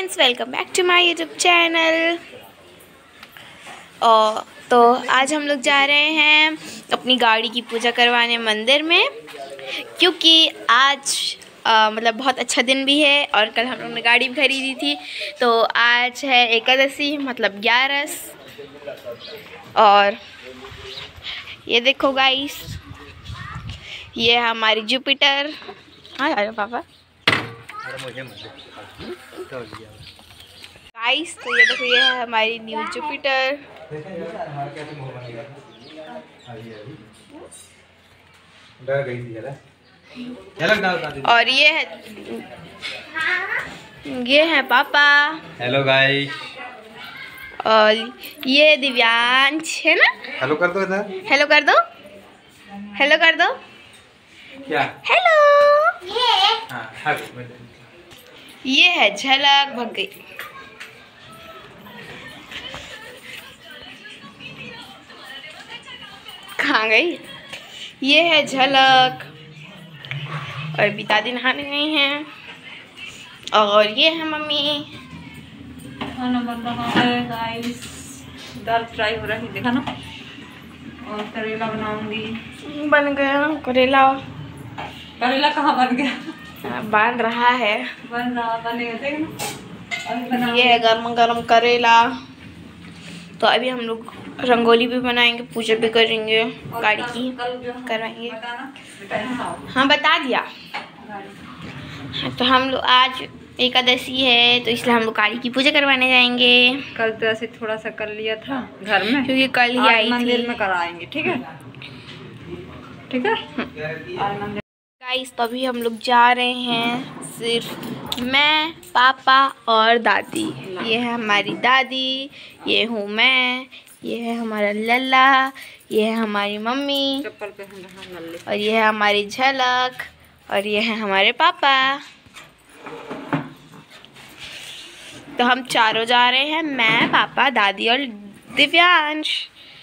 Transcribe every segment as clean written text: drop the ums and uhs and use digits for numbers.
Friends, welcome back to my YouTube channel. तो आज हम लोग जा रहे हैं अपनी गाड़ी की पूजा करवाने मंदिर में, क्योंकि आज मतलब बहुत अच्छा दिन भी है और कल हम लोग ने गाड़ी भी खरीदी थी। तो आज है एकादशी, मतलब 11। और ये देखो गाइस, ये है हमारी जुपिटर। हाँ पापा गाइस, तो ये देखो, ये है हमारी न्यू जुपिटर। और ये है पापा। Hello guys. और ये दिव्यांश है ना। हेलो कर दो इधर। हेलो कर दो, हेलो कर दो। क्या हेलो। हाँ, ये है झलक, भग गई। कहाँ गई? ये है झलक। और पिताजी नहाने गए हैं। और ये है मम्मी। खाना बन रहा है गाइस, दाल फ्राई हो रही है, देखा ना। और करेला बनाऊंगी। बन गया करेला। करेला कहाँ बन गया? बन रहा है। बन रहा, बनेगा, देखना। ये है गरम गरम करेला। तो अभी हम लोग रंगोली भी बनाएंगे, पूजा भी करेंगे, गाड़ी की करवाएंगे। हाँ बता दिया। तो हम लोग आज एकादशी है, तो इसलिए हम लोग गाड़ी की पूजा करवाने जाएंगे। कल तो ऐसे थोड़ा सा कर लिया था घर में, क्योंकि कल ही आई थी। मंदिर में कराएंगे, ठीक है ठीक है। आज मंदिर गाइस, तो अभी हम लोग जा रहे हैं, सिर्फ मैं, पापा और दादी। ये है हमारी दादी, ये हूँ मैं, ये है हमारा लल्ला, ये है हमारी मम्मी, चप्पल पहन रहा नल्ले, और ये है हमारी झलक, और ये है हमारे पापा। तो हम चारों जा रहे हैं, मैं, पापा, दादी और दिव्यांश।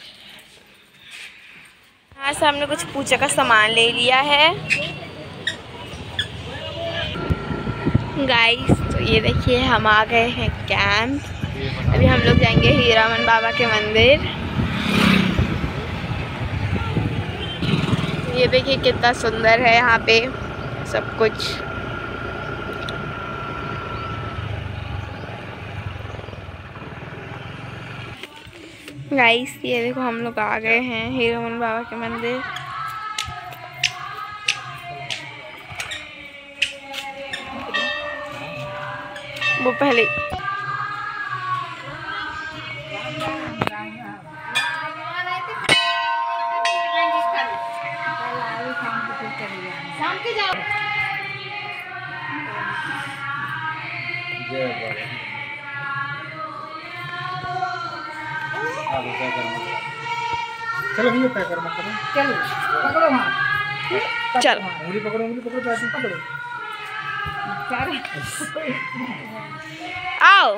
यहाँ से हमने कुछ पूजा का सामान ले लिया है गाइस। तो ये देखिए, हम आ गए हैं कैंप। अभी हम लोग जाएंगे हीरामन बाबा के मंदिर। ये देखिए कितना सुंदर है यहाँ पे सब कुछ। गाइस, ये देखो, हम लोग आ गए हैं हीरामन बाबा के मंदिर। वो पहले शाम के जाओ। चलो भैया पैक करो, मत करो। चलो पकड़ो, हाँ चलो उंगली पकड़ो, उंगली पकड़ो, पैसे पकड़ो। आओ।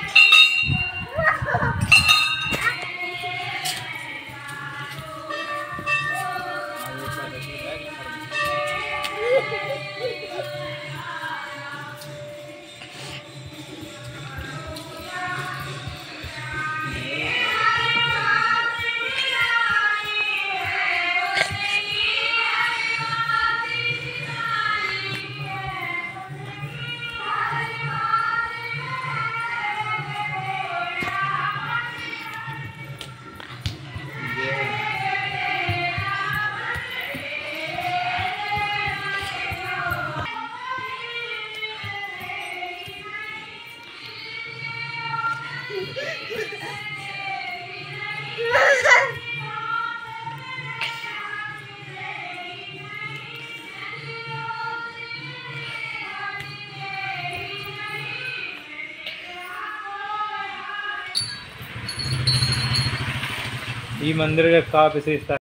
ये मंदिर का विशेषता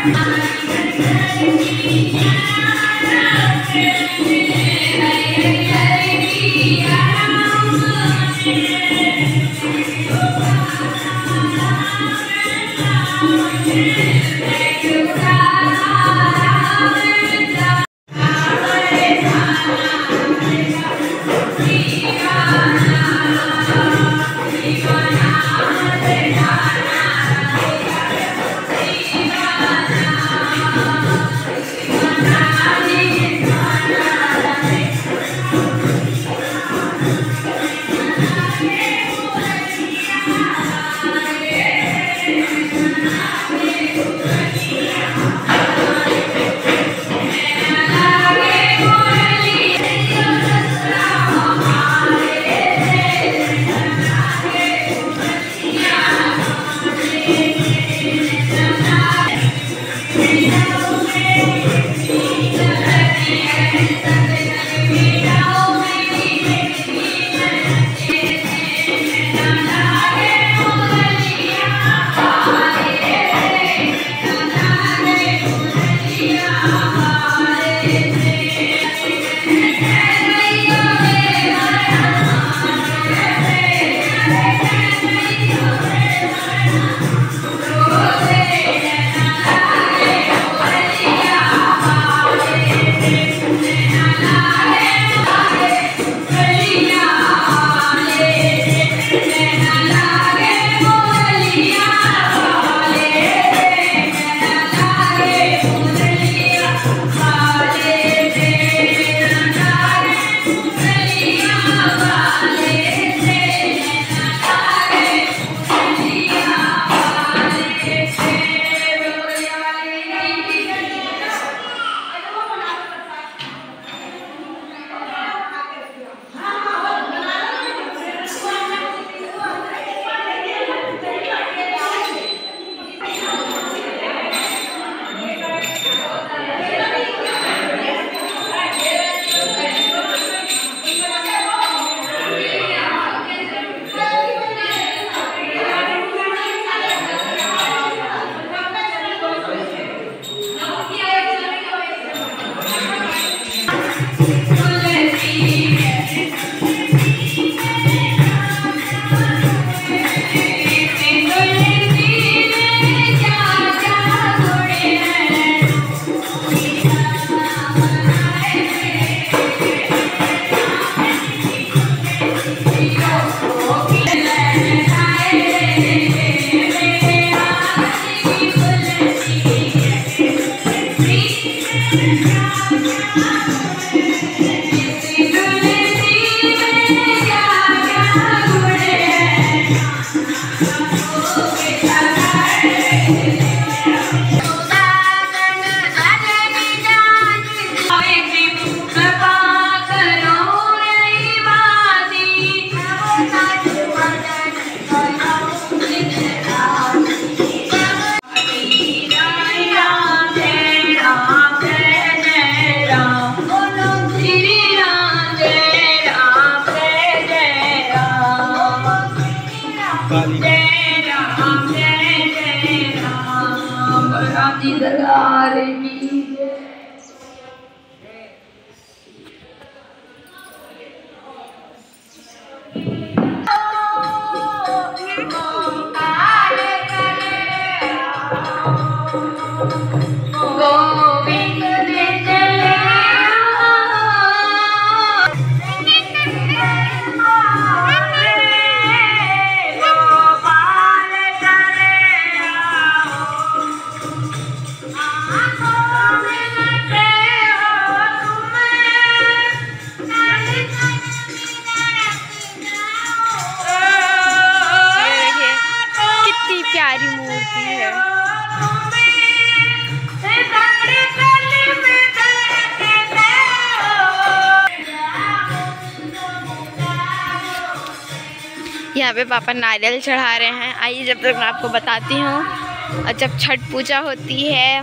यहाँ पे पापा नारियल चढ़ा रहे हैं। आइए जब तक मैं आपको बताती हूँ। और जब छठ पूजा होती है,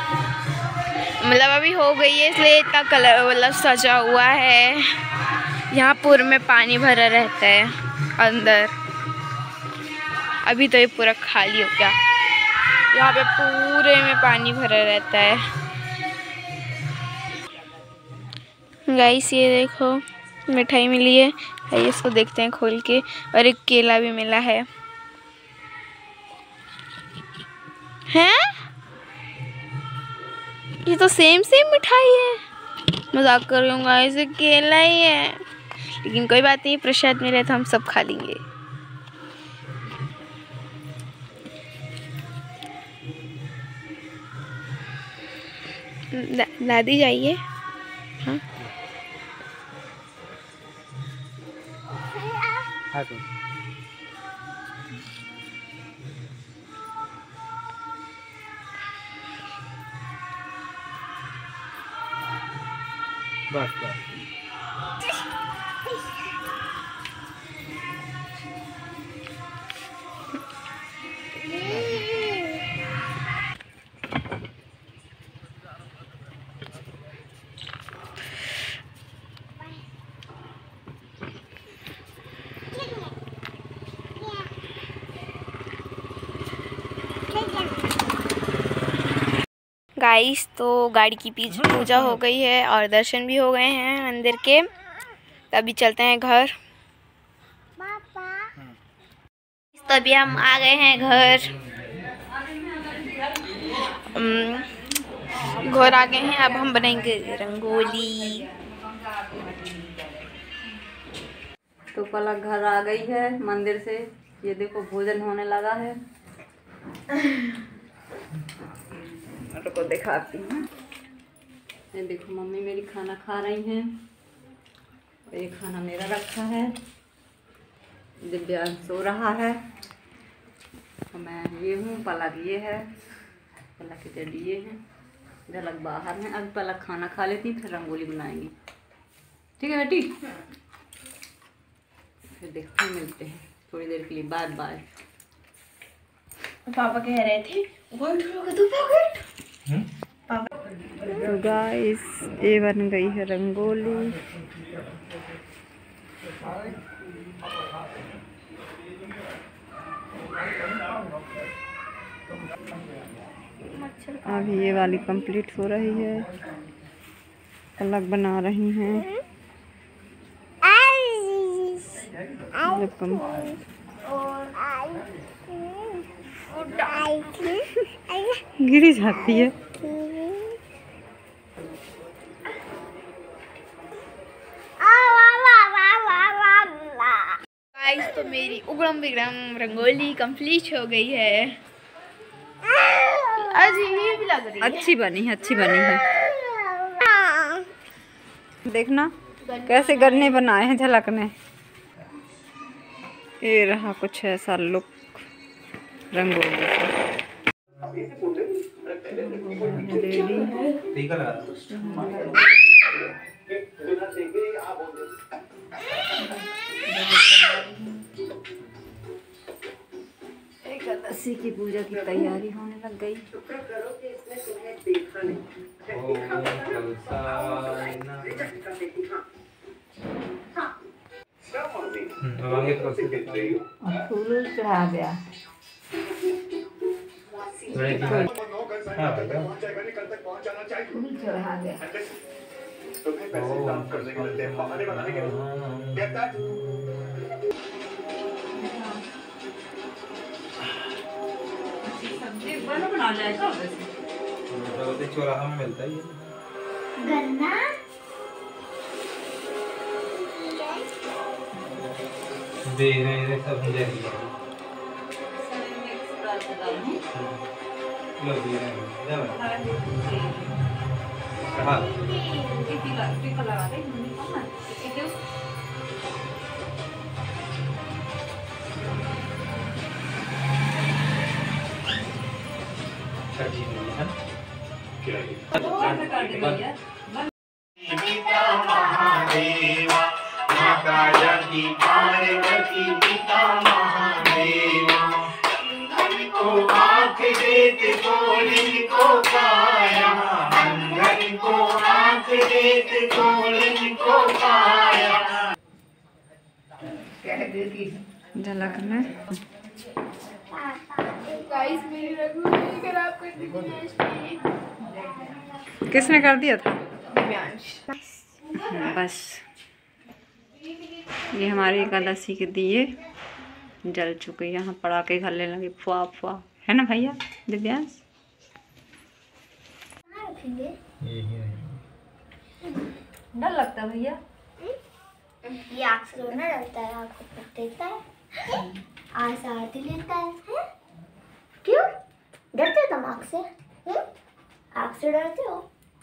मतलब अभी हो गई है इसलिए इतना कलर मतलब सजा हुआ है। यहाँ पूरे में पानी भरा रहता है अंदर। अभी तो ये पूरा खाली हो गया, यहाँ पे पूरे में पानी भरा रहता है। गाइस ये देखो मिठाई मिली है, आइए इसको देखते हैं खोल के। और एक केला भी मिला है। हैं? ये तो सेम मिठाई है। मजाक कर रही हूँ गाइस, ये केला ही है, लेकिन कोई बात नहीं, प्रसाद मिले तो हम सब खा लेंगे। दादी जाइए। हाँ बस बस। गाइस तो गाड़ी की पूजा हो गई है और दर्शन भी हो गए हैं मंदिर के, तो अभी चलते हैं घर। तो अभी हम आ गए हैं घर, घर आ गए हैं। अब हम बनाएंगे रंगोली। तो पलक घर आ गई है मंदिर से। ये देखो भोजन होने लगा है। को दिखाती हूँ। ये देखो मम्मी मेरी खाना खा रही हैं और ये खाना मेरा रखा है। दिव्यांश सो रहा है और मैं ये हूँ, पलक ये है, पलक के डैडी ये हैं, झलक बाहर में। अब पलक खाना खा लेती फिर रंगोली बनाएंगी, ठीक है बेटी? फिर देखते हैं, मिलते हैं थोड़ी देर के लिए, बाय बाय। पापा कह रहे थे तो गाइस ये बन गई है रंगोली। अभी ये वाली कंप्लीट हो रही है, पलक बना रही हैं। गिरी जाती है। गाइस तो मेरी उगड़म बिगड़म रंगोली कंप्लीट हो गई है। आज ये भी लग रही है अच्छी बनी है, अच्छी बनी है। देखना कैसे गन्ने बनाए हैं झलक ने। ये रहा कुछ ऐसा लुक रंगोली का। एकादशी की पूजा की तैयारी होने लग गई। फूल चढ़ा गया। फूल चढ़ा गया। सब्जी बना जाएगा वैसे चौराहा में मिलता है गन्ना। दे रहे सब हो जाएगी। लो दे रहे महादेवा माता जगती पार्वती पिता महादेवा अंधन को आँख देते गोलिन को काया, अंधन को आँख देते गोलिन को काया। झलक में गाइस मेरी रंगोली खराब कर दी है इसने। किसने कर दिया था? दिव्यांश। बस ये हमारी एकादशी के दिए जल चुके, यहाँ पटाखे खलने लगे फुआ फुआ, है ना भैया दिव्यांश? डर लगता है भैया? ये आग से रोना डरता है, आग को फूक देता है, आग से आरती लेता है? क्यों डरते हो तुम आग से? आग से डरते हो?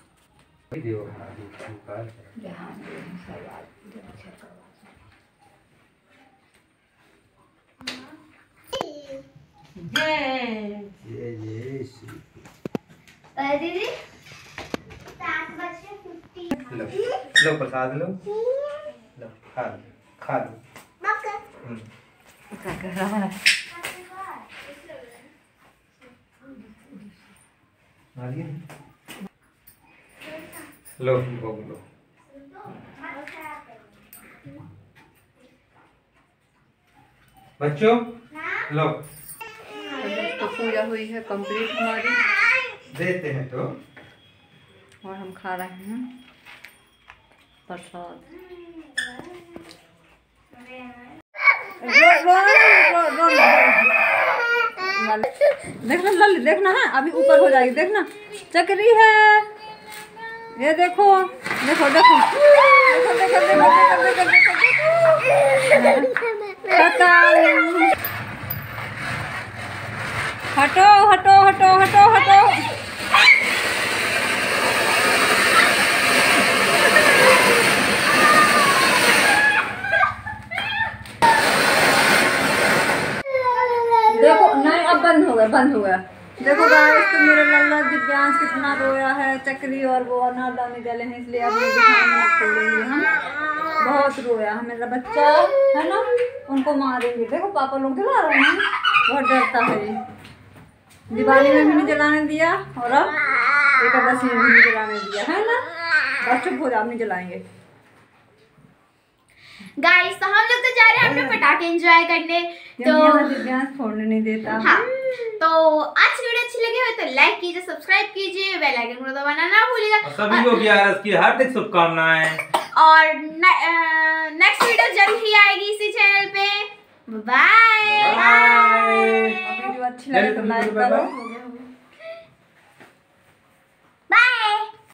दीदी 7:50 लो प्रसाद लो, खा लो खा लो। लो भोग लो। बच्चों लो, तो पूजा हुई है कंप्लीट हमारी, देते हैं तो। और हम खा रहे हैं प्रसाद। देखना लल्ली, देखना है अभी ऊपर हो जाएगी, देखना चक्री है ये, देखो देखो देखो देखो देखो देखो हटो हटो हटो हटो हटो। देखो नहीं, अब बंद हो गया बंद हो गया। देखो गाइस तो मेरा लल्ला दिव्यांश कितना रोया है, चक्री और वो अनारदाने जले हैं इसलिए अब दिखाने छोड़ेंगे हम। बहुत रोया है मेरा बच्चा, है ना, उनको मारेंगे। देखो पापा लोग जला रहे हैं, बहुत डरता है ये। दिवाली में भी नहीं जलाने दिया और अब एकादशी में भी नहीं जलाने दिया, है ना। बस चुप हो जाओ, नहीं जलाएंगे। गाइस तो हम लोग तो जा रहे हैं अपने पटाखे एंजॉय करने, तो दिव्यांश फोड़ने नहीं देता। हाँ, तो आज की वीडियो अच्छी लगी हो तो लाइक कीजिए, सब्सक्राइब कीजिए, बेल आइकन को दबाना ना भूलिएगा। सभी को 11 की हार्दिक शुभकामनाएं। और नेक्स्ट वीडियो जल्द ही आएगी इसी चैनल पे। बाय। वीडियो अच्छी लगे तो लाइक करो।